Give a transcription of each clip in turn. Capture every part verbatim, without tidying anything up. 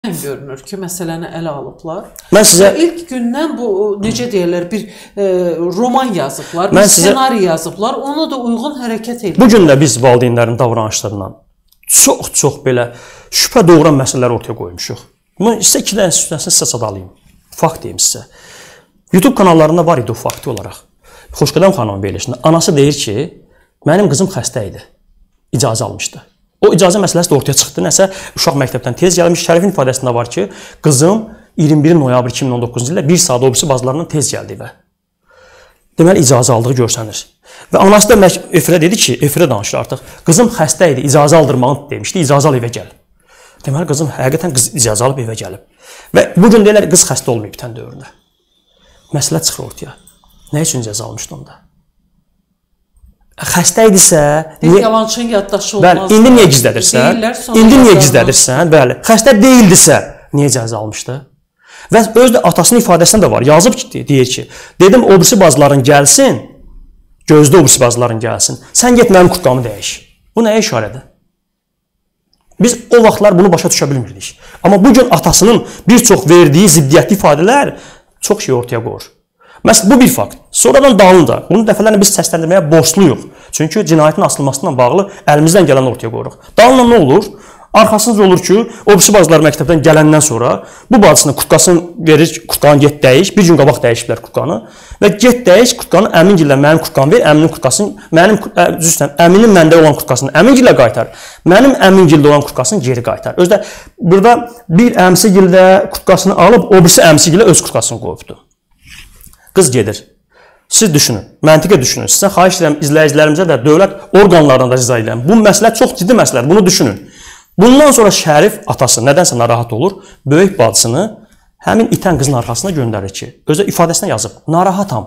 görünür ki, məsələni ələ alıblar. Mən sizə ilk gündən bu necə deyirlər, bir e, roman yazıblar, bir ssenari yazıblar, ona da uyğun hərəkət edir. Bu gün də biz valideynlərin davranışlarından çox-çox belə şübhə doğuran məsələlər ortaya qoymuşuq. Bunu sizə iki dənə üstəsini sizə sadalayım. Fakt deyim sizə. YouTube kanallarında var idi o fakti olaraq. Xoşqədəm xanımın verilişində anası deyir ki, mənim qızım xəstə idi, icazə almışdı. O icazə məsələsi də ortaya çıxdı. Nəsə uşaq məktəbdən tez gəlmiş. Şərifin ifadəsində var ki, qızım iyirmi bir noyabr iki min on doqquzuncu ildə bir saat obisi bazılarından tez gəldi evə. Deməli icazə aldığı görsənir. Və anası da efirə dedi ki, efirə danışır artıq. Qızım xəstə idi, icazə aldırmağını demişdi. İcazə al evə gəl. Deməli qızım həqiqətən qız icazə alıb evə gəlib. Və bu gün deyirlər qız xəstə olmayıb tən dövründə. Məsələ çıxır ortaya. Nə üçün icazə almışdı onda? Xəstə idisə, niyə yalançının yaddaşı olmaz? Bəli, indi niyə gizlədirsən? İndi niyə gizlədirsən? Bəli, xəstə deyildisə, niyə icazə almışdı? Və öz də atasının ifadəsində də var. Yazıb ki, deyir ki, dedim obisi bazıların gəlsin, gözdə obisi bazıların gəlsin. Sən get mənim kurtqamı dəyiş. Bu nəyə işarədir? Biz o vaxtlar bunu başa düşə bilmirdik. Amma bu gün atasının bir çox verdiyi ziddiyyətli ifadələr çox şey ortaya qoyur. Məsələn, bu bir fakt. Sonradan dalınca, bunu dəfələrlə biz səsləndirməyə borcluyuq. Çünki cinayətin asılmasıyla bağlı əlimizdən gələn ortaya qoyuruq. Dalınca nə olur? Arxasınca olur ki, obisi bazıları məktəbdən gələndən sonra bu bacısına kurtqasını verir, kurtqanı get dəyiş. Bir gün qabaq dəyişiblər kurtqanı. Və get dəyiş, kurtqanı əmin gillə mənim kurtqanı ver, əminin kurtqasını, mənim, üzrüstəm, əminin məndə olan kurtqasını əmin gillə qaytar. Mənim əmin gildə olan kurtqasını geri qaytar. Özdə, burada bir əmsi gildə kurtqasını alıb, obisi əmsi gillə öz kurtqasını qoyubdu. Qız gedir. Siz düşünün, məntiqə düşünün. Sizə xahiş edirəm, izləyicilərimizə də, dövlət orqanlarına da rica edirəm. Bu məsələ çox ciddi məsələdir, bunu düşünün. Bundan sonra Şərif atası nədənsə narahat olur, böyük bacısını həmin itən qızın arxasına göndərir ki, özə ifadəsinə yazıb, narahatam.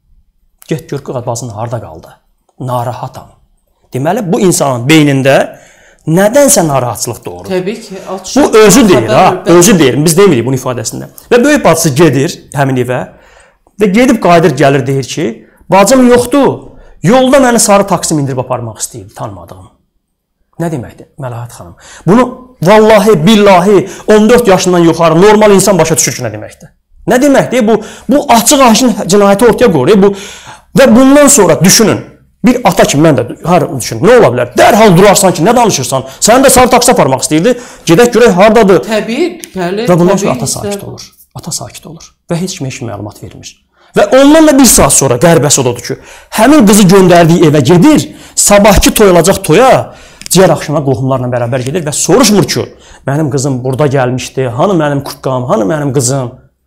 Get gör ki, bacının harda qaldı? Narahatam. Deməli, bu insanın beynində nədənsə narahatçılıq doğurur. Təbii ki. Bu özü deyir, ha, özü deyir, biz demirik bunun ifadəsində. Və böyük bacısı gedir həmin evə, və gedib qayıdır, gəlir, deyir ki, bacım yoxdur, yolda məni sarı taksi mindirib aparmaq istəyirdi, tanımadığım. Nə deməkdir, Məlahət xanım? Bunu vallahi, billahi, on dörd yaşından yuxarı normal insan başa düşür ki, nə deməkdir? Nə deməkdir? Bu, bu açıq-aşın cinayəti ortaya qoyur. Bu, və bundan sonra düşünün, bir ata kimi mən də hər düşünün, nə ola bilər? Dərhal durarsan ki, nə danışırsan? Səni də sarı taksi aparmaq istəyirdi, gedək görək hardadır? Təbii, bəli. Və bundan sonra ata sakit olur. Ata sakit olur və heç kimə heç məlumat vermir. Və ondan da bir saat sonra qərbəsi odur ki, həmin qızı göndərdiyi evə gedir, sabahki toy olacaq toya, ciyər axşama qohumlarla bərabər gedir və soruşmur ki, mənim qızım burada gəlmişdi, hanı mənim kurtqam, hanı mənim qızım.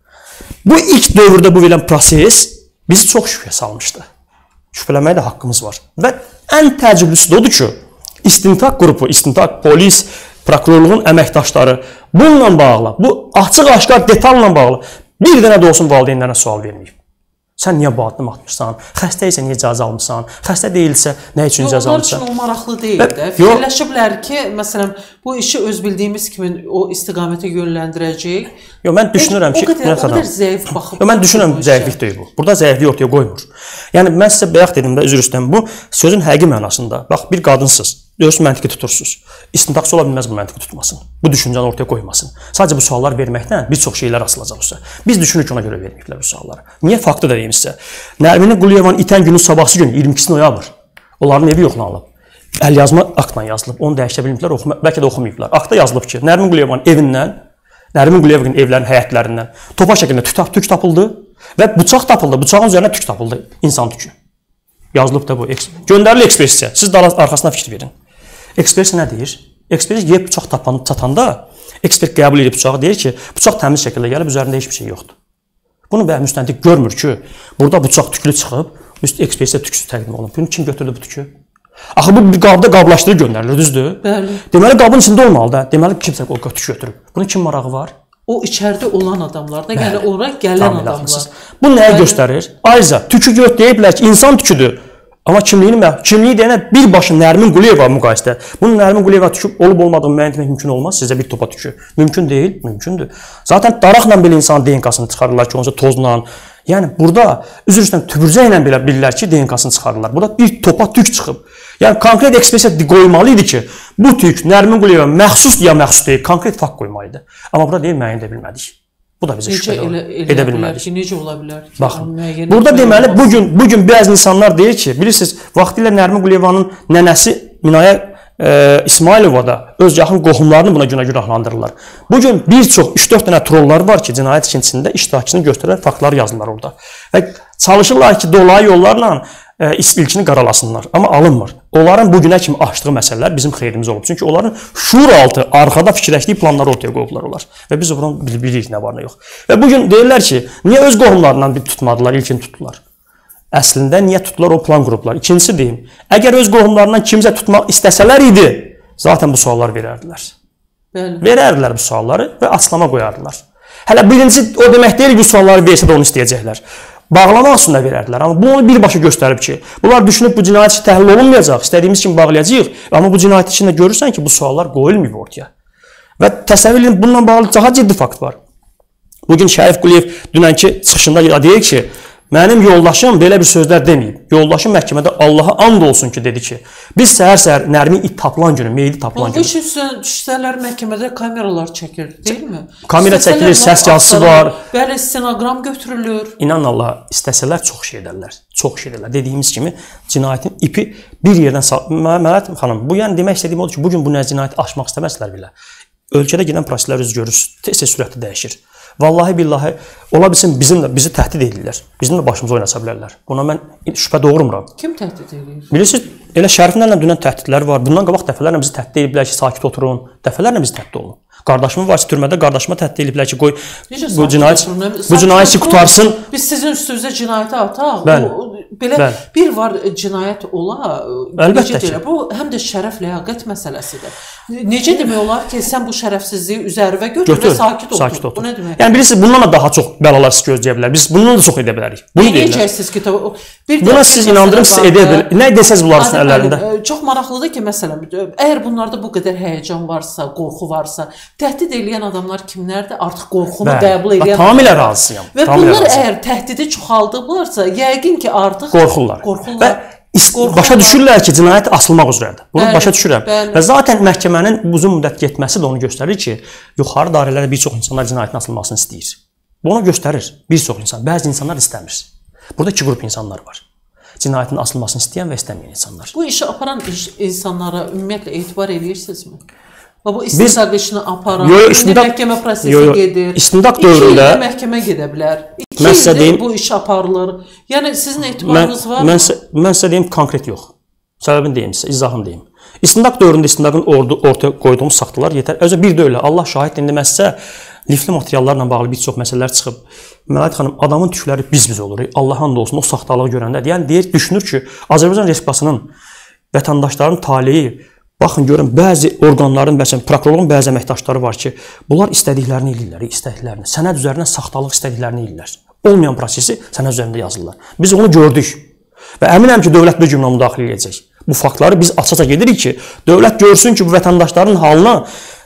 Bu ilk dövrdə bu verən proses bizi çox şübhəyə salmışdı. Şübhələməyə də haqqımız var. Və ən təəccüblüsü də odur ki, istintaq qrupu, istintaq, polis, prokurorluğun əməkdaşları bununla bağlı, bu açıq-aşkar detalla bağlı bir dənə də olsun valideynlərə sual verməyib. Sən niyə bu addım atmışsan? Xəstə isə niyə icazə almışsan? Xəstə deyilsə, nə üçün icazə almışsan? Onlar üçün o maraqlı deyil də. Fikirləşiblər ki, məsələn, bu işi öz bildiyimiz kimi o istiqamətə yönləndirəcək. Yox, mən düşünürəm ki, o qədər zəif baxıb. Yox, mən düşünürəm zəiflik deyil bu. Burada zəiflik ortaya qoymur. Yəni, mən sizə bayaq dedim də, üzr istəyirəm, bu sözün həqiqi mənasında. Bax, bir qadınsınız, öz məntiqi tutursunuz. İstintaqçı ola bilməz bu məntiqi tutmasın. Bu düşüncəni ortaya qoymasın. Sadəcə bu suallar verməkdən bir çox şeylər asılacaq olsa. Biz düşünürük ki, ona görə verməyiblər bu sualları. Niyə? Faktı da deyim sizə. Nərmin Quliyevanın itən günün sabahsı günü, iyirmi ikisi noyabr. Onların evi yoxlanılıb. Əlyazma aktla yazılıb. Onu dəyişə bilməyiblər, bəlkə də oxumayıblar. Aktda yazılıb ki, Nərmin Quliyevanın evindən, Nərmin Quliyevanın evlərinin həyətlərindən topa şəklində tük tapıldı və bıçaq tapıldı. Bıçağın üzərinə tük tapıldı. İnsan tükü. Yazılıb da bu. Göndərilir ekspertisə. Siz də arxasına fikir verin. Ekspert nə deyir? Ekspert yeyib bıçaq tapanıb çatanda, ekspert qəbul edib bıçağı deyir ki, bıçaq təmiz şəkildə gəlib, üzərində heç bir şey yoxdur. Bunu bəli müstəntiq görmür ki, burada bıçaq tüklü çıxıb, üst ekspertisə tüksüz təqdim olunub. Bunu kim götürdü bu tükü? Axı bu bir qabda qablaşdırıb göndərilir, düzdür? Bəli. Deməli qabın içində olmalı da. Deməli kimsə o tük götürüb. Bunun kim marağı var? O içəridə olan adamlar da, yəni ora gələn adamlar. Bu nəyə göstərir? Ayrıca tükü gör deyiblər ki, insan tüküdür. Amma kimliyini, kimliyi deyənə birbaşa Nərmin Quliyeva müqayisədə. Bunun Nərmin Quliyeva tükü olub olmadığını müəyyən etmək mümkün olmaz. Sizə bir topa tükü. Mümkün deyil, mümkündür. Zaten daraqla belə insanın D N K-sını çıxarırlar ki, onca tozla. Yəni burada üzr istəyirəm, tübürcə ilə belə bilirlər ki, D N K-sını çıxarırlar. Burada bir topa tük çıxıb. Yəni konkret ekspertiya qoymalı idi ki, bu tük Nərmin Quliyeva məxsus ya məxsus deyil, konkret fakt qoymalı idi. Amma burada deyil, müəyyən edə bilmədik. Bu da bizə şübhə edə bilmədik. Ki, necə ola bilər ki? Baxın, burada deməli, bugün, bugün bəzi insanlar deyir ki, bilirsiniz, vaxtilə Nərmin Quliyevanın nənəsi Minayə e, İsmailova da öz yaxın qohumlarını buna günə günahlandırırlar. Bugün bir çox üç dörd dənə trollar var ki, cinayət ikincisində iştirakçını göstərən faktları yazırlar orada. Və çalışırlar ki, dolayı yollarla e, ilkini qaralasınlar. Amma alınmır. Onların bugünə kimi açdığı məsələlər bizim xeyrimiz olub. Çünki onların şuur altı, arxada fikirləşdiyi planları ortaya qoyublar onlar. Və biz bunun bilirik nə var, nə yox. Və bugün deyirlər ki, niyə öz qohumlarından bir tutmadılar, ilkini tutdular? Əslində niyə tutdular, o plan qurublar. İkincisi deyim, əgər öz qohumlarından kimsə tutmaq istəsələr idi, zaten bu suallar verərdilər. Bəli. Verərdilər bu sualları və açıqlama qoyardılar. Hələ birinci o demək deyil ki, bu sualları versə də onu istəyəcəklər. Bağlamaq üçün də verərdilər. Amma bu onu birbaşa göstərib ki, bunlar düşünüb bu cinayət işi təhlil olunmayacaq, istədiyimiz kimi bağlayacağıq. Amma bu cinayət içində görürsən ki, bu suallar qoyulmayıb ortaya. Və təsəvvür edin, bununla bağlı daha ciddi fakt var. Bugün Şərif Quliyev dünənki çıxışında deyir ki, mənim yoldaşım belə bir sözlər deməyib. Yoldaşım məhkəmədə Allaha and olsun ki, dedi ki, biz səhər-səhər Nərmin it tapılan günü, meyidi tapılan günü. Bu işin düşsələr məhkəmədə kameralar çəkir, deyilmi? Kamera çəkilir, səs yazısı var. Bəli, stenoqram götürülür. İnan Allah, istəsələr çox şey edərlər. Çox şey edərlər. Dediyimiz kimi, cinayətin ipi bir yerdən... Mələt xanım, bu yəni demək istədiyim odur ki, bugün bu nə cinayəti aşmaq istəməzlər belə. Ölkədə gedən proseslər öz görür, tez-tez sürətli dəyişir. Vallahi billahi, ola bilsin bizim də, bizi təhdid edirlər. Bizim də başımıza oynasa bilərlər. Buna mən şübhə doğurmuram. Kim təhdid edir? Bilirsiniz, elə Şəriflərlə dünən təhdidlər var. Bundan qabaq dəfələrlə bizi təhdid ediblər ki, sakit oturun. Dəfələrlə bizi təhdid olun. Qardaşımın var ki, türmədə qardaşıma təhdid ediblər ki, qoy bu cinayət bu cinayəti qutarsın. Biz sizin üstünüzə cinayəti ataq. Bəli. Belə Bəli. bir var cinayət ola. Əlbəttə ki. Bu həm də şərəf, ləyaqət məsələsidir. Necə demək olar ki, sən bu şərəfsizliyi üzərinə götür, götür və sakit otur. Sakit otur. Bu nə demək? Yəni bilirsiniz, bundan da daha çox bəlalar siz gözləyə bilər. Biz bundan da çox edə bilərik. Bunu deyəcəksiniz ki, bir buna siz inandırım, siz edə bilər. Nə desəz bunlar üçün əllərində? Çox maraqlıdır ki, məsələn, əgər bunlarda bu qədər həyəcan varsa, qorxu varsa, təhdid edən adamlar kimlərdir? Artıq qorxunu qəbul edən. Tamamilə razıyam. Və bunlar əgər təhdidi çoxaldıblarsa, yəqin ki, artıq qorxurlar. Və başa düşürlər ki, cinayət asılmaq üzrədir. Bunu başa düşürəm. Və zaten məhkəmənin uzun müddət getməsi də onu göstərir ki, yuxarı dairələrdə bir çox insanlar cinayətin asılmasını istəyir. Bu onu göstərir. Bir çox insan, bəzi insanlar istəmir. Burada iki qrup insanlar var. Cinayətin asılmasını istəyən və istəməyən insanlar. Bu işi aparan iş, insanlara ümumiyyətlə etibar edirsinizmi? Və bu istintaq işini aparan, indi məhkəmə prosesi yo, yo, gedir. İstintaq dövründə iki məhkəmə gedə bilər. iki ildir bu iş aparılır. Yəni sizin etibarınız mən, var mən, mı? Mən sizə deyim, konkret yox. Səbəbini deyim sizə, izahını deyim. İstintaq dövründə istintaqın ordu, ortaya qoyduğumuz saxtalar yetər. Özə bir də elə, Allah şahid indi mən sizə lifli materiallarla bağlı bir çox məsələlər çıxıb. Mələt xanım, adamın tükləri biz-biz olur. Allah and olsun, o saxtalığı görəndə. Yəni deyir, düşünür ki, Azərbaycan Respublikasının vətəndaşlarının taleyi, baxın görün, bəzi orqanların, məsələn, prokurorluğun bəzi əməkdaşları var ki, bunlar istədiklərini eləyirlər, istədiklərini. Sənəd üzərindən saxtalıq istədiklərini eləyirlər. Olmayan prosesi sənəd üzərində yazırlar. Biz onu gördük və əminəm ki, dövlət bu cümlə müdaxilə edəcək. Bu faktları biz açıqca gedirik ki, dövlət görsün ki, bu vətəndaşların halına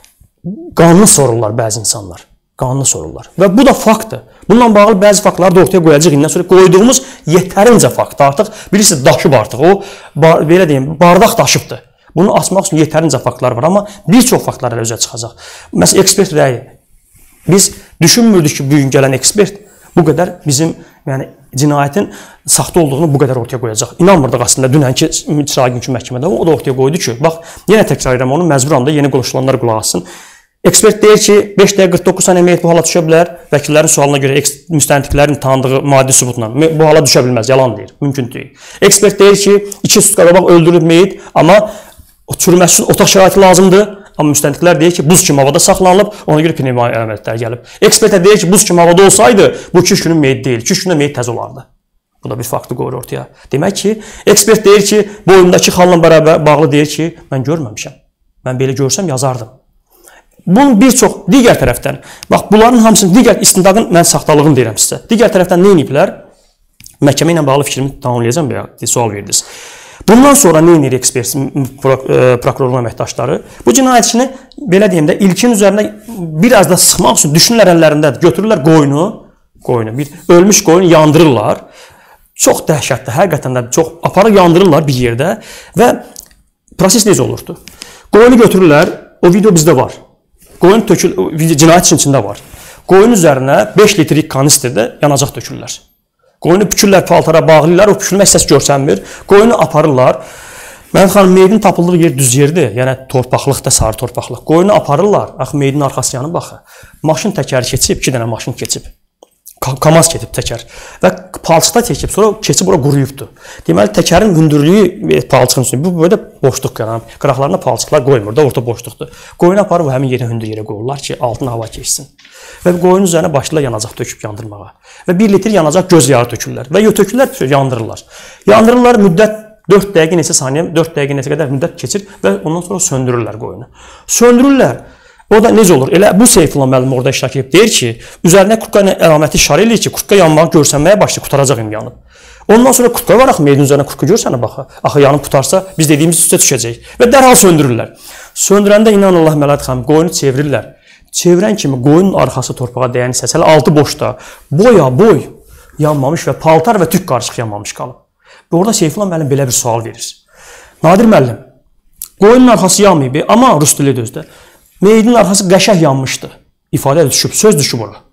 qanunu sorurlar bəzi insanlar. Qanunu sorurlar. Və bu da faktdır. Bununla bağlı bəzi faktları da ortaya qoyacaq. İndən sonra qoyduğumuz yetərincə fakt artıq, bilirsiniz, daşıb artıq. O, belə deyim, bardaq daşıbdır. Bunu açmaq üçün yetərincə faktlar var, amma bir çox faktlar elə üzə çıxacaq. Məsələn, ekspert rəyi. Biz düşünmürdük ki, bugün gələn ekspert bu qədər bizim, yəni, cinayətin saxta olduğunu bu qədər ortaya qoyacaq. İnanmırdıq aslında dünənki icra günkü məhkəmədə, o da ortaya qoydu ki, bax, yenə təkrar edirəm onu, məcburam da yeni qonşulanlar qulaq assın. Ekspert deyir ki, beş dəqiqə qırx doqquz saniyə meyit bu hala düşə bilər. Vəkillərin sualına görə müstəntiqlərin tanıdığı maddi sübutla bu hala düşə bilməz, yalan deyir, mümkün deyil. Ekspert deyir ki, iki sutka qabaq öldürülüb meyit, amma çürüməsi üçün otaq şəraiti lazımdır. Amma müstəntiqlər deyir ki, buz kimi havada saxlanılıb, ona görə pnevmoniya əməliyyatları gəlib. Ekspert deyir ki, buz kimi havada olsaydı, bu iki üç günün meyit deyil, iki üç gündə meyit təzə olardı. Bu da bir faktı qoyur ortaya. Demək ki, ekspert deyir ki, boyundakı xalla bərabər bağlı deyir ki, mən görməmişəm. Mən belə görsəm yazardım. Bunun bir çox digər tərəfdən, bax, bunların hamısını digər istintaqın mən saxtalığını deyirəm sizə. Digər tərəfdən nə ediblər? Məhkəmə ilə bağlı fikrimi tamamlayacağam, bir sual verdiniz. Bundan sonra nə edir ekspert prokurorluğun əməkdaşları? Bu cinayətçini, belə deyim də, ilkin üzərində biraz da sıxmaq üçün düşünürlər əllərindədir. Götürürlər qoyunu, qoyunu, bir ölmüş qoyunu yandırırlar. Çox dəhşətli, həqiqətən də çox aparı yandırırlar bir yerdə və Proses necə olurdu? Qoyunu götürürlər, o video bizdə var. Qoyun tökül, cinayət işin içində var. Qoyun üzərinə beş litrik kanistrdə yanacaq tökürlər. Qoyunu bükürlər, paltara bağlayırlar, o bükülmə hissəsi görsənmir. Qoyunu aparırlar. Mənim xanım, meyidin tapıldığı yer düz yerdir, yəni torpaqlıqda, sarı torpaqlıq. Qoyunu aparırlar, axı meyidin arxası yanı baxı. Maşın təkəri keçib, iki dənə maşın keçib. Kamaz keçib təkər və palçıqda keçib, sonra keçib bura quruyubdur. Deməli, təkərin hündürlüyü palçığın üstündə, bu böyle boşluq yaran, qıraqlarına palçıqlar qoymur da, orta boşluqdur. Qoyunu aparıb həmin yerin hündür yerə qoyurlar ki, altına hava keçsin. Və qoyunun üzərinə başlayırlar yanacaq töküb yandırmağa. Və bir litr yanacaq göz yağı tökürlər və tökürlər, yandırırlar. Yandırırlar, müddət dörd dəqiqə neçə saniyə, dörd dəqiqə neçə qədər müddət keçir və ondan sonra söndürürlər qoyunu. Söndürürlər. O da necə olur? Elə bu Seyfullah müəllim orada iştirak edib deyir ki, üzərinə kurtka əlaməti işarə edir ki, kurtka yanmağı görsənməyə başlayır, qutaracaq indi yanıb. Ondan sonra kurtka var axı, meyidin üzərinə kurtka görsənə baxa. Axı yanıb qutarsa biz dediyimiz üstə düşəcək və dərhal söndürürlər. Söndürəndə inan Allah Mələt xanım qoyunu çevirirlər. Çevirən kimi qoyunun arxası torpağa dəyən hissəsi, hələ altı boşda, boya boy yanmamış və paltar və tük qarışıq yanmamış qalıb. Və orada Seyfullah müəllim belə bir sual verir. Nadir müəllim, qoyunun arxası yanmayıb, amma rus dili özdə. Meyidin arxası qəşəng yanmışdı. İfadə düşüb, söz düşüb ora.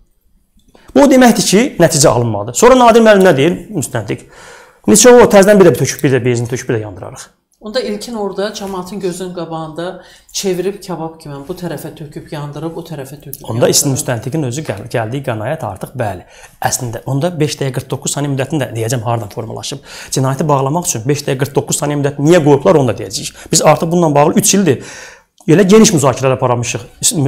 Bu deməkdir ki, nəticə alınmadı. Sonra Nadir müəllim nə deyir? Müstəntiq. Neçə o təzədən bir də töküb, bir də benzin töküb, bir də yandırarıq. Onda ilkin orada cəmaatın gözünün qabağında çevirib kebab kimi bu tərəfə töküb yandırıb, o tərəfə töküb yandırıb. Onda istin müstəntiqin özü gəl gəldiyi qənaət artıq bəli. Əslində onda beş dəqiqə qırx doqquz saniyə müddətində deyəcəm hardan formalaşıb. Cinayəti bağlamaq üçün beş dəqiqə qırx doqquz saniyə müddətini niyə qoyublar onu da deyəcəyik. Biz artıq bununla bağlı üç ildir elə geniş müzakirələr aparmışıq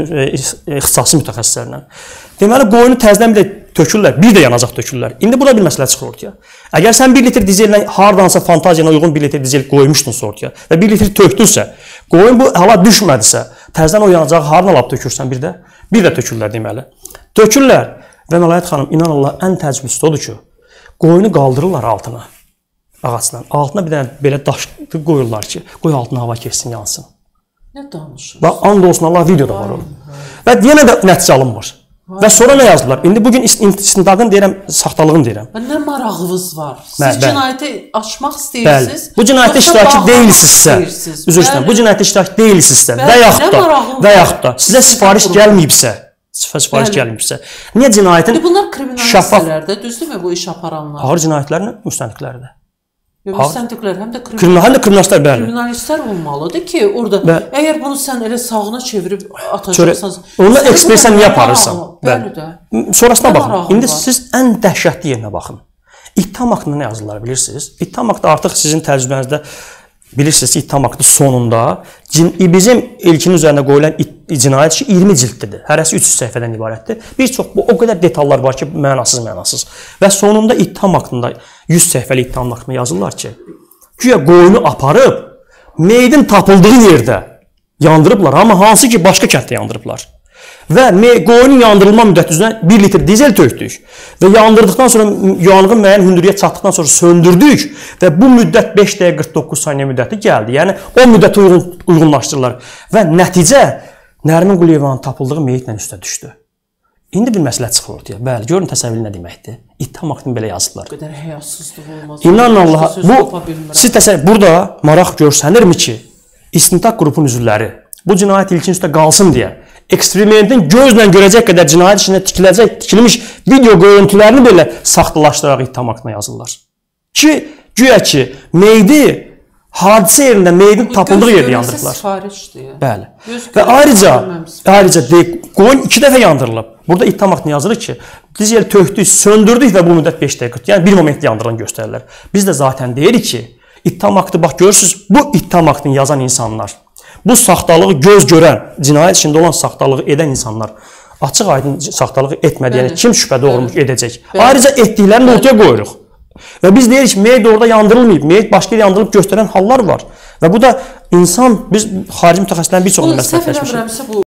ixtisasi mütəxəssislərlə. Deməli, qoyunu təzədən bir də tökürlər, bir də yanacaq tökürlər. İndi burada bir məsələ çıxır ortaya. Əgər sən bir litr dizellə hardansa fantaziyana uyğun bir litr dizel qoymuşdunsa ortaya və bir litr tökdünsə, qoyun bu hala düşmədisə, təzədən o yanacağı hardan alıb tökürsən bir də? Bir də tökürlər deməli. Tökürlər və Məlahət xanım, inan Allah, ən təəccüblüsü odur ki, qoyunu qaldırırlar altına, ağacdan. Altına bir dənə belə daş qoyurlar ki, qoy altına hava keçsin, yansın. Nə danışır? Bax, and olsun Allah, videoda var o. Və yenə də nəticə alınmır. Və sonra nə yazdılar? İndi bugün istintaqın deyirəm, saxtalığını deyirəm. Nə marağınız var? Siz Bəli. cinayəti açmaq istəyirsiniz? Bu cinayətdə iştirakçı deyilsinizsə, üzr istəyirəm, bu cinayətdə iştirakçı deyilsinizsə və yaxud da və yaxud da sizə sifariş gəlməyibsə, sifariş gəlməyibsə, niyə cinayətin bunlar kriminal hissələrdə, düzdürmü bu iş aparanlar? Ağır cinayətlərin müstəntiqləridir. Müstəntiqlər həm də kriminalistlər, bəli. Kriminalistlər olmalıdır ki, orada əgər bunu sən elə sağına çevirib atacaqsan, onu ekspertiza niyə aparırsan? Bəli də. Sonrasına baxın. İndi siz ən dəhşətli yerinə baxın. İttiham haqqında nə yazırlar bilirsiniz? İttiham haqqında artıq sizin təcrübənizdə bilirsiniz ki, ittiham haqqı sonunda bizim ilkin üzərində qoyulan cinayət işi iyirmi cildlidir. Hərəsi üç yüz səhifədən ibarətdir. Bir çox bu o qədər detallar var ki, mənasız mənasız. Və sonunda ittiham haqqında yüz səhifəli ittiham haqqında yazırlar ki, güya qoyunu aparıb meyidin tapıldığı yerdə yandırıblar, amma hansı ki başqa kənddə yandırıblar. Və qoyunun yandırılma müddəti üzrə bir litr dizel tökdük və yandırdıqdan sonra yanğın müəyyən hündürlüyə çatdıqdan sonra söndürdük və bu müddət beş dəqiqə qırx doqquz saniyə müddəti gəldi. Yəni o müddəti uyğunlaşdırırlar və nəticə Nərmin Quliyevanın tapıldığı meyitlə üstə düşdü. İndi bir məsələ çıxır ortaya. Bəli, görün təsəvvür nə deməkdir. İttiham haqqını belə yazdılar. Bu qədər həyasızlıq olmaz. İnanın Allaha, bu siz təsəvvür burada maraq görsənirmi ki, istintaq qrupunun üzvləri bu cinayət ilkin üstə qalsın deyə eksperimentin gözlə görəcək qədər cinayət işində tikiləcək, tikilmiş video görüntülərini belə saxtalaşdıraraq ittiham haqqında yazırlar. Ki, güya ki, meyidi hadisə yerində meyidin tapıldığı yerdə yandırırlar. Bəli. Və ayrıca, ayrıca qoyun iki dəfə yandırılıb. Burada ittiham haqqında yazılır ki, dizel tökdük, söndürdük və bu müddət beş dəqiqə, yəni bir momentdə yandırılan göstərirlər. Biz də zaten deyirik ki, ittiham haqqı, bax görürsünüz, bu ittiham haqqını yazan insanlar, bu saxtalığı göz görən, cinayət içində olan saxtalığı edən insanlar açıq aydın saxtalığı etmədiyini kim şübhə doğurmuş edəcək? Ayrıca etdiklərini ortaya qoyuruq. Və biz deyirik ki, meyit orada yandırılmayıb, meyit başqa yer yandırılıb göstərən hallar var. Və bu da insan, biz xarici mütəxəssislərin bir çoxunu məsləhətləşmişik.